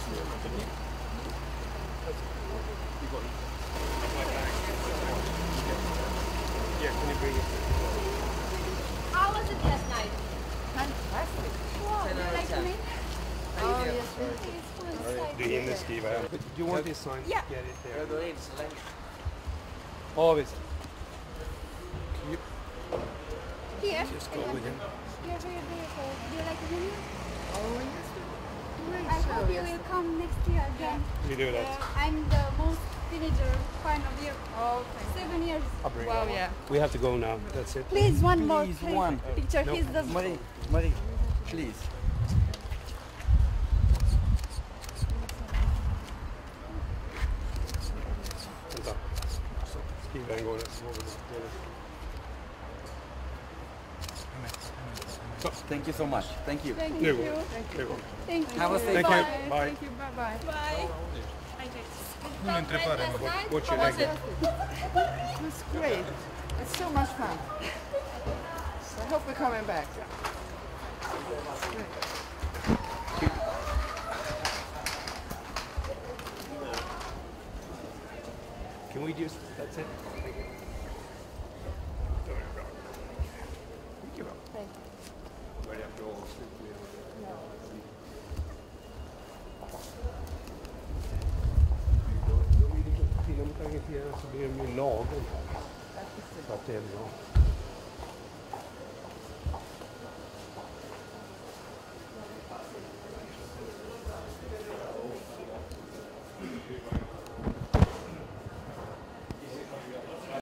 Yeah, can you bring it? How was it last night? Fantastic. Wow, you like to meet? Oh, yes. Du hinner skriva hem. Do you want this sign? Yeah. Get it there. Jag går in så länge. Ja, visst. Here? Just go with him. You're very beautiful. Do you like the video? Oh, yes. Great I show. hope you will come next year again. We do that. I'm the most teenager fan of you. Oh, thank 7 years. I'll bring you. Wow, it. yeah. We have to go now. That's it. Please, one more Please, one. picture. No. He's the Marie, please. Vänta. Skriva en gång. Thank you so much. Thank you. Thank Nu you. går det. Nu går det. Thank you. Have a safe Thank you. Bye. Bye. Thank you. Bye-bye. Bye. What you like? It was great. It's so much fun. So I hope we're coming back. Can we just, that's it? Thank you. Mycket bra. Börjar bra avslut med. De är lite fina mot engagerade så blir de ju lagom. Så att det är bra.